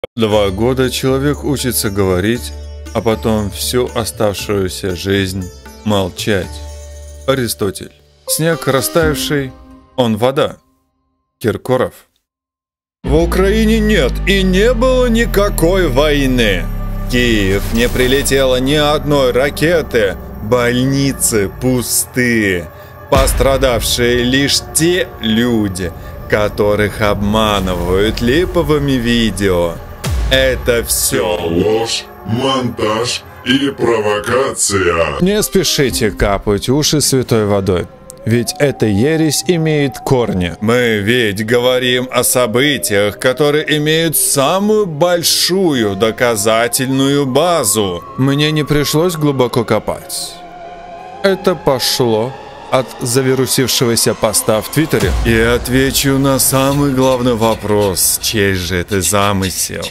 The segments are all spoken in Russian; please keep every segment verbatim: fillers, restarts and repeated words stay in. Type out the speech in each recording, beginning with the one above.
Два года человек учится говорить, а потом всю оставшуюся жизнь молчать. Аристотель. Снег растаявший, он вода. Киркоров. В Украине нет и не было никакой войны. В Киев не прилетело ни одной ракеты. Больницы пустые. Пострадавшие лишь те люди, которых обманывают липовыми видео. Это все ложь, монтаж и провокация. Не спешите капать уши святой водой, ведь эта ересь имеет корни. Мы ведь говорим о событиях, которые имеют самую большую доказательную базу. Мне не пришлось глубоко копать. Это пошло от завирусившегося поста в Твиттере. И отвечу на самый главный вопрос: чей же это замысел?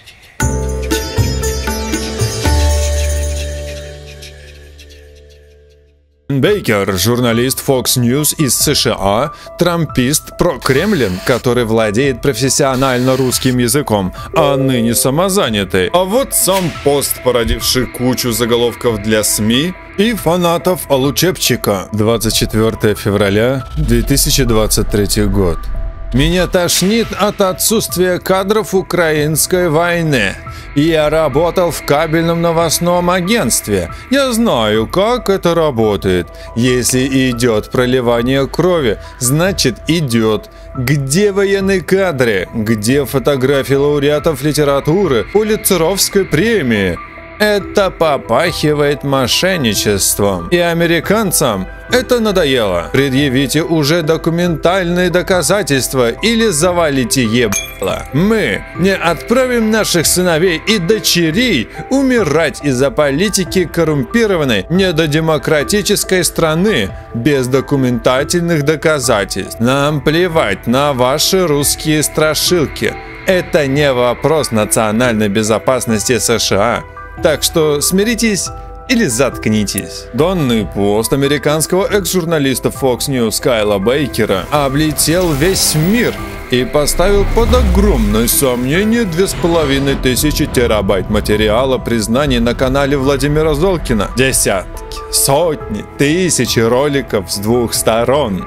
Бейкер, журналист Fox News из США, трампист про-кремлин, который владеет профессионально русским языком, а ныне самозанятый. А вот сам пост, породивший кучу заголовков для СМИ и фанатов Олучепчика. двадцать четвёртое февраля две тысячи двадцать третий год. Меня тошнит от отсутствия кадров украинской войны. Я работал в кабельном новостном агентстве. Я знаю, как это работает. Если идет проливание крови, значит идет. Где военные кадры? Где фотографии лауреатов литературы, Пулитцеровской премии? Это попахивает мошенничеством. И американцам это надоело. Предъявите уже документальные доказательства или завалите ебало. Мы не отправим наших сыновей и дочерей умирать из-за политики коррумпированной недодемократической страны без документательных доказательств. Нам плевать на ваши русские страшилки. Это не вопрос национальной безопасности США. Так что смиритесь или заткнитесь. Данный пост американского экс-журналиста Fox News Кайла Бейкера облетел весь мир и поставил под огромное сомнение две с половиной тысячи терабайт материала признаний на канале Владимира Золкина. Десятки, сотни, тысячи роликов с двух сторон.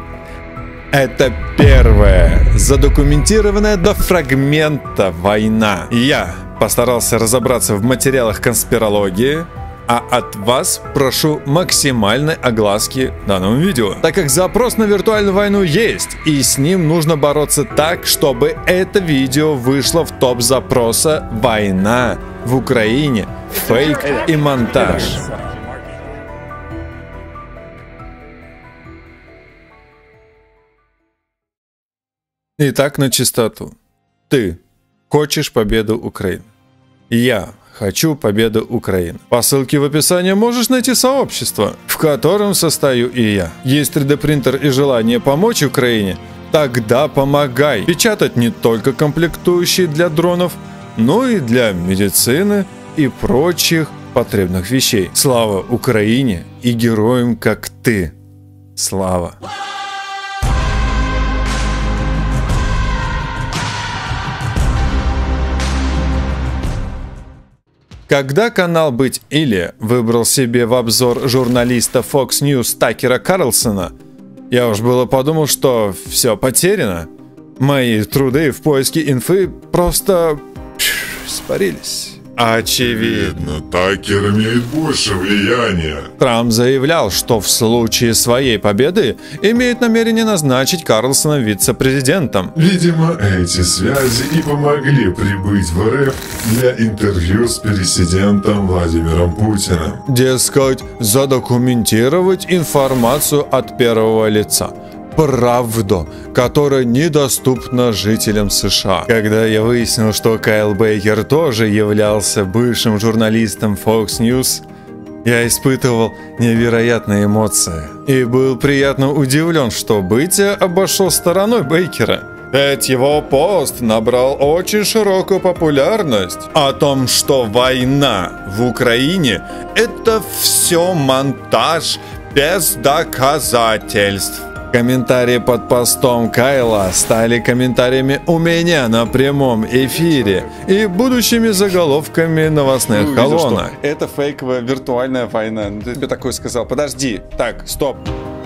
Это первая задокументированная до фрагмента война. Я постарался разобраться в материалах конспирологии, а от вас прошу максимальной огласки данному видео, так как запрос на виртуальную войну есть, и с ним нужно бороться так, чтобы это видео вышло в топ запроса «Война в Украине. Фейк и монтаж». Итак, на чистоту. Ты хочешь победу Украины. Я хочу победу Украины. По ссылке в описании можешь найти сообщество, в котором состою и я. Есть три дэ принтер и желание помочь Украине? Тогда помогай. Печатать не только комплектующие для дронов, но и для медицины и прочих потребных вещей. Слава Украине и героям, как ты. Слава. Когда канал «Быть или» выбрал себе в обзор журналиста Fox News Такера Карлсона, я уж было подумал, что все потеряно. Мои труды в поиске инфы просто испарились. Очевидно. Такер имеет больше влияния. Трамп заявлял, что в случае своей победы имеет намерение назначить Карлсона вице-президентом. Видимо, эти связи и помогли прибыть в эр эф для интервью с президентом Владимиром Путиным. Дескать, задокументировать информацию от первого лица. Правду, которая недоступна жителям США. Когда я выяснил, что Кайл Бейкер тоже являлся бывшим журналистом Fox News, я испытывал невероятные эмоции. И был приятно удивлен, что Бытия обошел стороной Бейкера. Ведь его пост набрал очень широкую популярность о том, что война в Украине – это все монтаж без доказательств. Комментарии под постом Кайла стали комментариями у меня на прямом эфире и будущими заголовками новостных Ну, колонок. что это фейковая виртуальная война. Ну, ты тебе такое сказал. Подожди. Так, стоп.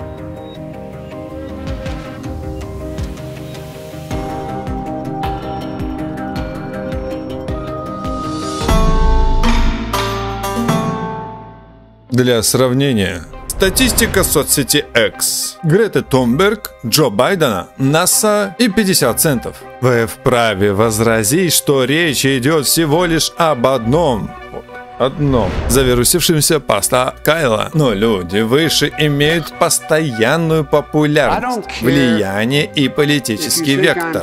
Для сравнения. Статистика соцсети X. Греты Тунберг, Джо Байдена, НАСА и пятьдесят центов. Вы вправе возразить, что речь идет всего лишь об одном. Одном завирусившемся поста Кайла. Но люди выше имеют постоянную популярность, влияние и политический вектор.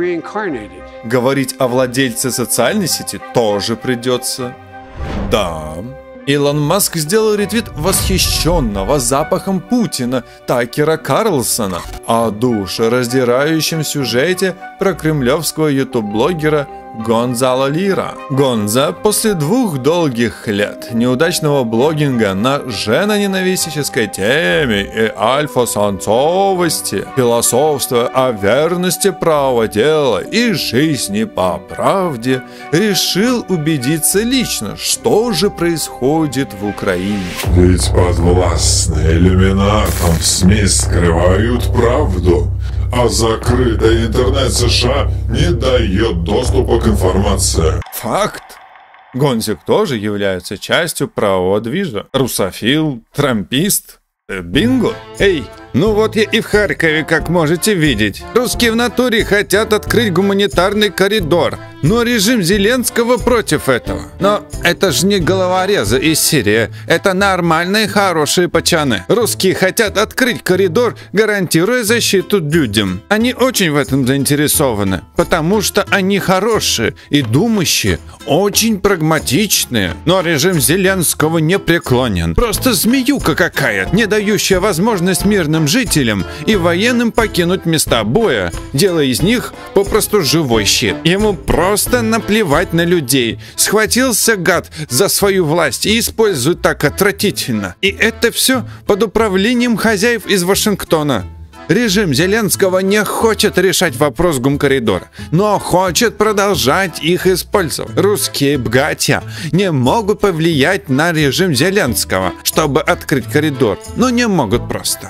Говорить о владельце социальной сети тоже придется. Да. Илон Маск сделал ретвит восхищенного запахом Путина Такера Карлсона о душераздирающем сюжете про кремлевского ютуб-блогера Гонзало Лира. Гонза после двух долгих лет неудачного блогинга на женоненавистнической теме и альфа-самцовости, философствуя о верности правого дела и жизни по правде, решил убедиться лично, что же происходит в Украине. Ведь подвластные иллюминатам СМИ скрывают правду, а закрытый интернет США не дает доступа к информации. Факт. Гонзик тоже является частью правого движа. Русофил, трампист. Бинго. Эй, ну вот я и в Харькове, как можете видеть. Русские в натуре хотят открыть гуманитарный коридор, но режим Зеленского против этого. Но это же не головорезы из Сирии, это нормальные хорошие пацаны. Русские хотят открыть коридор, гарантируя защиту людям. Они очень в этом заинтересованы, потому что они хорошие и думающие, очень прагматичные. Но режим Зеленского не преклонен. Просто змеюка какая, не дающая возможность мирным жителям и военным покинуть места боя, делая из них попросту живой щит. Ему просто наплевать на людей. Схватился гад за свою власть и использует так отвратительно. И это все под управлением хозяев из Вашингтона. Режим Зеленского не хочет решать вопрос гумкоридора, но хочет продолжать их использовать. Русские братья не могут повлиять на режим Зеленского, чтобы открыть коридор, но не могут просто.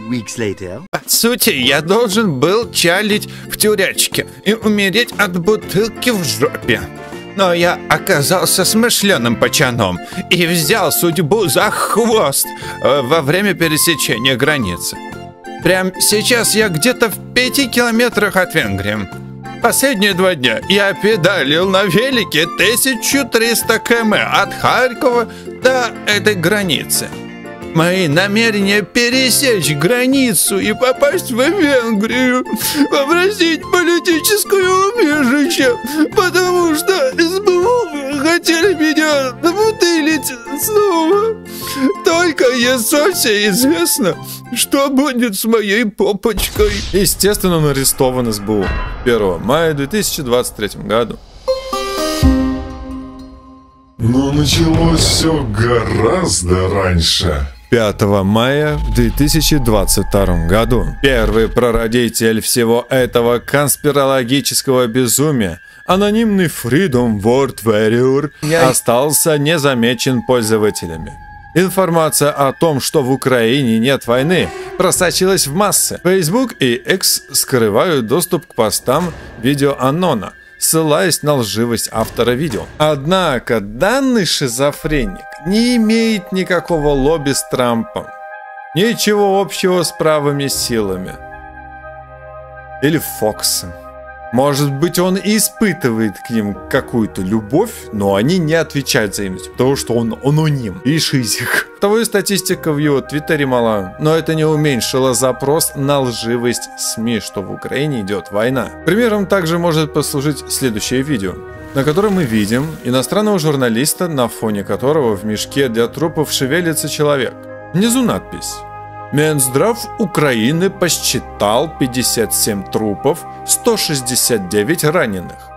По сути, я должен был чалить в тюрячке и умереть от бутылки в жопе. Но я оказался смышленым пацаном и взял судьбу за хвост э, во время пересечения границы. Прямо сейчас я где-то в пяти километрах от Венгрии. Последние два дня я педалил на велике тысячу триста километров от Харькова до этой границы. Мои намерения пересечь границу и попасть в Венгрию, попросить политическое убежище, потому что СБУ хотели меня набутылить снова. Только Есосе известно, что будет с моей попочкой. Естественно, он арестован СБУ первого мая две тысячи двадцать третьего году. Но началось все гораздо раньше. пятого мая в две тысячи двадцать втором году первый прародитель всего этого конспирологического безумия, анонимный Freedom World Warrior, остался незамечен пользователями. Информация о том, что в Украине нет войны, просочилась в массы. Facebook и X скрывают доступ к постам видео Анона, ссылаясь на лживость автора видео. Однако данный шизофреник не имеет никакого лобби с Трампом, ничего общего с правыми силами или Фоксом. Может быть, он и испытывает к ним какую-то любовь, но они не отвечают взаимностью, потому что он аноним и шизик. Того и статистика в его твиттере мала, но это не уменьшило запрос на лживость СМИ, что в Украине идет война. Примером также может послужить следующее видео, на котором мы видим иностранного журналиста, на фоне которого в мешке для трупов шевелится человек. Внизу надпись: Минздрав Украины посчитал пятьдесят семь трупов, сто шестьдесят девять раненых.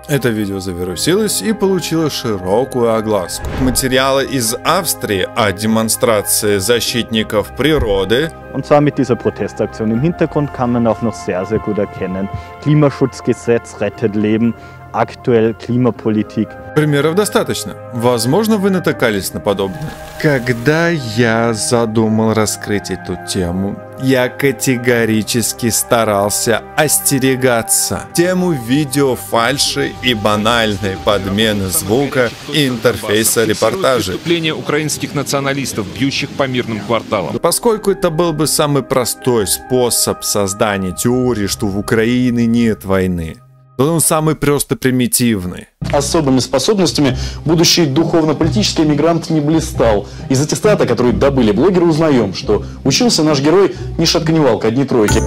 Это видео завирусилось и получило широкую огласку. Материалы из Австрии о демонстрации защитников природы. Und zwar mit dieser Protestaktion. Im Hintergrund kann man auch noch sehr, sehr gut erkennen. Klimaschutzgesetz rettet Leben, aktuell Klimapolitik. Примеров достаточно. Возможно, вы натыкались на подобное. Когда я задумал раскрыть эту тему, я категорически старался остерегаться тему видео фальши и банальной подмены звука и интерфейса репортажей. Выступление украинских националистов, бьющих по мирным кварталам. Поскольку это был бы самый простой способ создания теории, что в Украине нет войны, то он самый просто примитивный. Особыми способностями будущий духовно-политический эмигрант не блистал. Из аттестата, который добыли блогеры, узнаем, что учился наш герой ни шатка ни валка, одни тройки.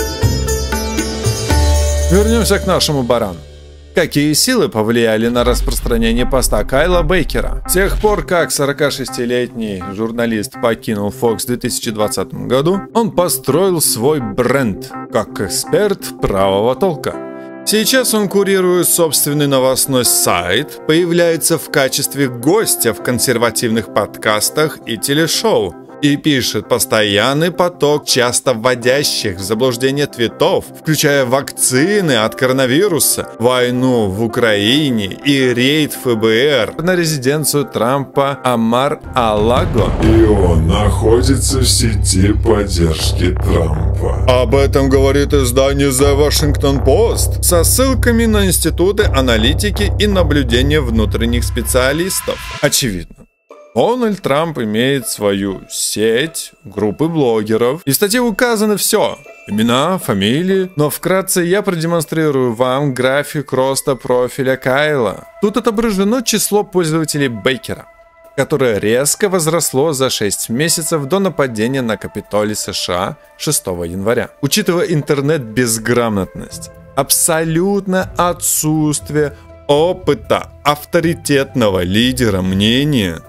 Вернемся к нашему барану. Какие силы повлияли на распространение поста Кайла Бейкера? С тех пор, как сорокашестилетний журналист покинул Fox в две тысячи двадцатом году, он построил свой бренд как эксперт правого толка. Сейчас он курирует собственный новостной сайт, появляется в качестве гостя в консервативных подкастах и телешоу и пишет постоянный поток часто вводящих в заблуждение твитов, включая вакцины от коронавируса, войну в Украине и рейд эф бэ эр на резиденцию Трампа Мар-а-Лаго. И он находится в сети поддержки Трампа. Об этом говорит издание The Washington Post со ссылками на институты аналитики и наблюдения внутренних специалистов. Очевидно, Дональд Трамп имеет свою сеть, группы блогеров, и в статье указано все. Имена, фамилии, но вкратце я продемонстрирую вам график роста профиля Кайла. Тут отображено число пользователей Бейкера, которое резко возросло за шесть месяцев до нападения на Капитолий США шестого января. Учитывая интернет-безграмотность, абсолютное отсутствие опыта авторитетного лидера мнения,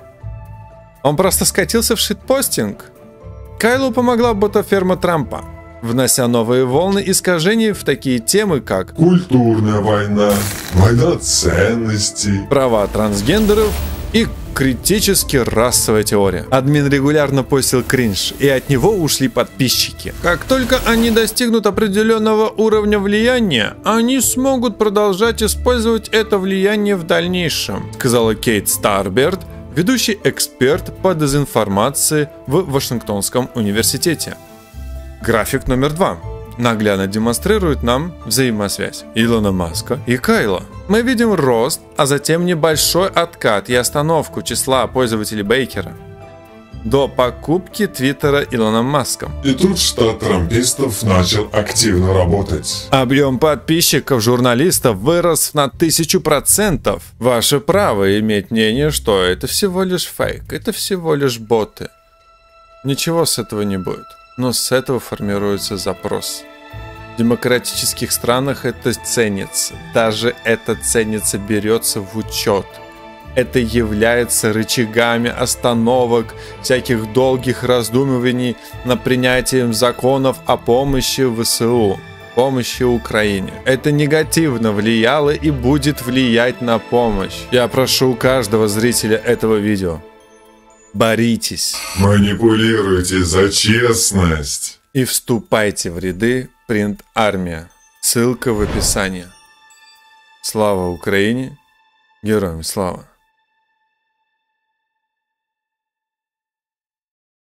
он просто скатился в шитпостинг. Кайлу помогла ботаферма Трампа, внося новые волны искажений в такие темы, как культурная война, война ценностей, права трансгендеров и критически расовая теория. Админ регулярно постил кринж, и от него ушли подписчики. Как только они достигнут определенного уровня влияния, они смогут продолжать использовать это влияние в дальнейшем, сказала Кейт Старберт, ведущий эксперт по дезинформации в Вашингтонском университете. График номер два наглядно демонстрирует нам взаимосвязь Илона Маска и Кайла. Мы видим рост, а затем небольшой откат и остановку числа пользователей Бейкера до покупки Твиттера Илоном Маском. И тут штат трампистов начал активно работать. Объем подписчиков журналистов вырос на тысячу процентов. Ваше право иметь мнение, что это всего лишь фейк, это всего лишь боты. Ничего с этого не будет, но с этого формируется запрос. В демократических странах это ценится, даже это ценится, берется в учет. Это является рычагами остановок, всяких долгих раздумываний над принятием законов о помощи вэ эс у, помощи Украине. Это негативно влияло и будет влиять на помощь. Я прошу каждого зрителя этого видео: боритесь. Манипулируйте за честность. И вступайте в ряды Print Army. Ссылка в описании. Слава Украине! Героям слава!